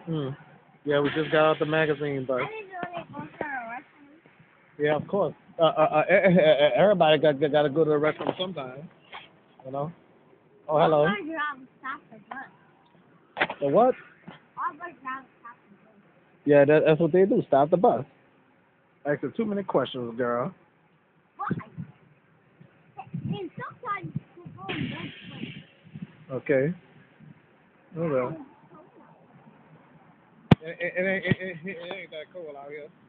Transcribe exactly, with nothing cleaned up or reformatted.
Hmm. Yeah, we just got out the magazine, but I didn't know they go to the restroom. yeah, of course. Uh, uh, uh, e- e- e- everybody got got to go to the restroom sometime, you know. Oh, All hello. bus drivers stop the bus. The what? All bus drivers stop the bus. Yeah, that, that's what they do. Stop the bus. Asking too many questions, girl. Why? And sometimes they go in both ways. Okay. Okay. It, it, it, ain't- it, it, it ain't that cold out here.